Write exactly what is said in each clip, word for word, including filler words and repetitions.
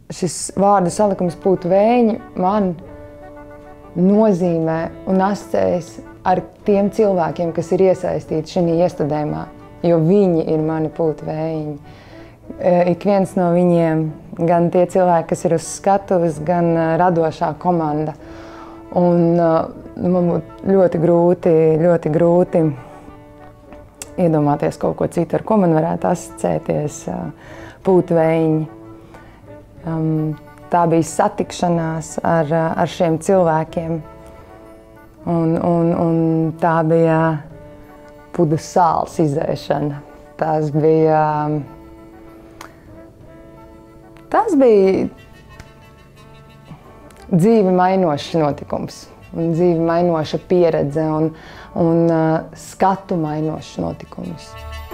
šis vārdu salikums pūtu vēji man nozīmē un asociējas ar tiem cilvēkiem, kas ir iesaistīti šajā iestudējumā, jo viņi ir mani pūtu vējiņi. Ik viens no viņiem, gan tie cilvēki, kas ir uz skatuves, gan radošā komanda. Un man būtu ļoti grūti, ļoti grūti iedomāties kaut ko citu, ar ko man varētu asociēties pūtu vējiņi. Um, tā bija satikšanās ar, ar šiem cilvēkiem, un, un, un tā bija pudu sāls izēšana. Tas bija, tas bija dzīvi mainošs notikums, un dzīvi mainoša pieredze, un, un uh, skatu mainošs notikums.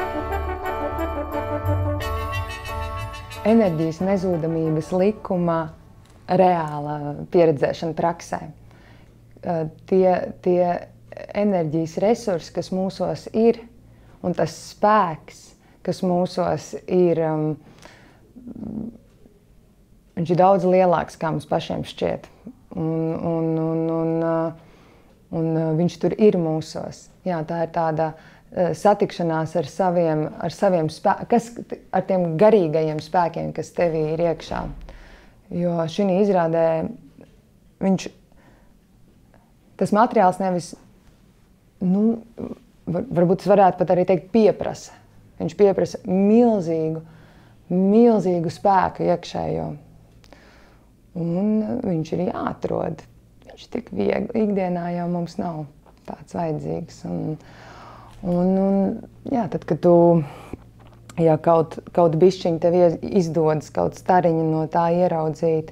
Enerģijas nezūdamības likuma reāla pieredzēšana praksē. Tie, tie enerģijas resursi, kas mūsos ir, un tas spēks, kas mūsos ir, um, viņš ir daudz lielāks, kā mums pašiem šķiet. Un, un, un, un, un viņš tur ir mūsos. Jā, tā ir tāda satikšanās ar saviem, ar saviem spēkiem, kas, ar tiem garīgajiem spēkiem, kas tevī ir iekšā. Jo šī izrādē viņš, tas materiāls nevis, nu, var, varbūt es varētu pat arī teikt pieprasa. Viņš pieprasa milzīgu, milzīgu spēku iekšējo. Un viņš ir jāatrod. Viņš tik viegli, ikdienā jau mums nav tāds vajadzīgs. Un, Un, un, jā, tad, kad tu ja kaut, kaut bišķiņi tev izdodas kaut stariņu no tā ieraudzīt,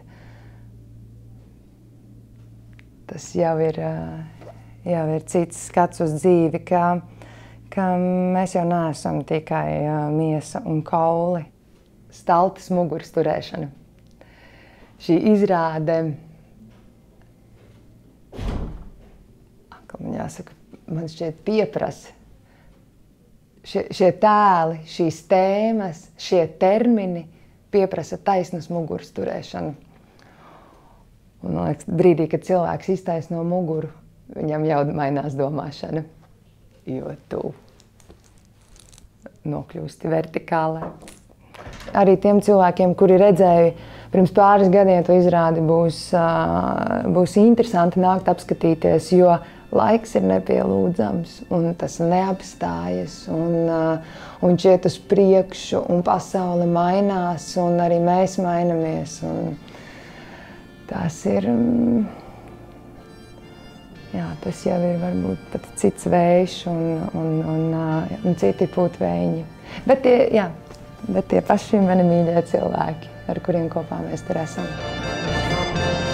tas jau ir, jau ir cits skats uz dzīvi, ka, ka mēs jau neesam tikai miesa un kauli. Staltas muguras turēšana. Šī izrāde, kā man jāsaka, man šķiet pieprasa. Šie, šie tēli, šīs tēmas, šie termini pieprasa taisnas muguras turēšanu. Un, man liekas, brīdī, kad cilvēks iztaisno muguru, viņam jau mainās domāšana, jo tu nokļūsti vertikālē. Arī tiem cilvēkiem, kuri redzēja pirms pāris gadiem to izrādi, būs, būs interesanti nākt apskatīties, jo laiks ir nepielūdzams, un tas neapstājas, un, uh, un iet uz priekšu, un pasaule mainās, un arī mēs mainamies. Un tas ir, um, jā, tas jau ir varbūt pat cits vējš un, un, un, uh, un citi pūtvējiņi. Bet tie, jā, bet tie paši mani mīļie cilvēki, ar kuriem kopā mēs tur esam.